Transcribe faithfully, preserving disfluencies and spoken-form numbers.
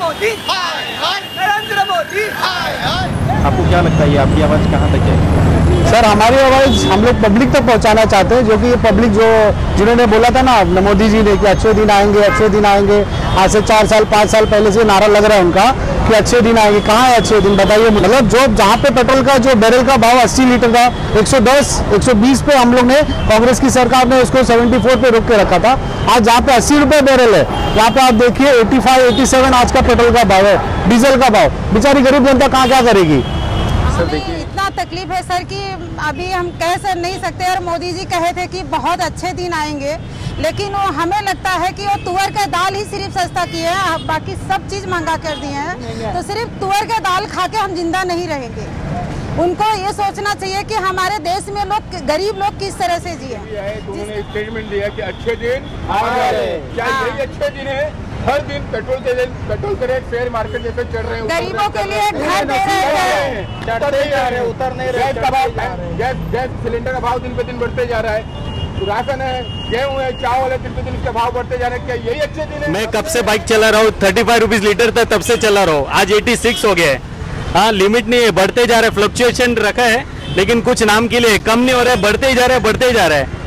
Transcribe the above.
मोदी, नरेंद्र मोदी। आपको क्या लगता है ये आपकी आवाज़ कहाँ तक जाएगी? सर हमारी आवाज़ हम लोग पब्लिक तक पहुंचाना चाहते हैं, जो कि ये पब्लिक जो जिन्होंने बोला था ना मोदी जी ने कि अच्छे दिन आएंगे अच्छे दिन आएंगे, आज से चार साल पाँच साल पहले से नारा लग रहा है उनका कि अच्छे दिन आएंगे। कहाँ है अच्छे दिन बताइए। मतलब जो जहाँ पे पेट्रोल का जो बैरल का भाव अस्सी लीटर का एक सौ दस एक सौ बीस पे हम लोग ने, कांग्रेस की सरकार ने उसको चौहत्तर पे रोक के रखा था, आज जहाँ पे अस्सी रुपये बैरल है यहाँ पे आप देखिए पचासी सत्तासी आज का पेट्रोल का भाव है, डीजल का भाव। बेचारी गरीब जनता कहाँ क्या करेगी। इतना तकलीफ है सर कि अभी हम कह सर नहीं सकते। और मोदी जी कहे थे कि बहुत अच्छे दिन आएंगे, लेकिन वो हमें लगता है कि वो तुअर का दाल ही सिर्फ सस्ता किए हैं, बाकी सब चीज़ महंगा कर दिए हैं। तो सिर्फ तुअर का दाल खा के हम जिंदा नहीं रहेंगे। उनको ये सोचना चाहिए कि हमारे देश में लोग गरीब लोग किस तरह से जिए। उन्होंने स्टेटमेंट दिया कि अच्छे दिन आ गए। क्या यही अच्छे दिन है? हर दिन पेट्रोल के पेट्रोल के रेट शेयर मार्केट जैसे चढ़ रहे हैं, गरीबों के लिए घर दे रहे हैं, उतर नहीं जा रहे, उतर नहीं रहे। गैस का भाव, गैस गैस सिलेंडर का भाव दिन पे दिन बढ़ते जा रहा है, राशन है, गेहूँ है, चावल है, दिन पे दिन इसके भाव बढ़ते जा रहे हैं। क्या यही अच्छे दिन है? मैं कब से बाइक चला रहा हूँ, थर्टी फाइव रुपीज लीटर था तब से चला रहा हूँ, आज एटी सिक्स हो गया है। हाँ, लिमिट नहीं है, बढ़ते जा रहे, फ्लक्चुएशन रखा है, लेकिन कुछ नाम के लिए कम नहीं हो रहा है, बढ़ते ही जा रहा है बढ़ते ही जा रहा है।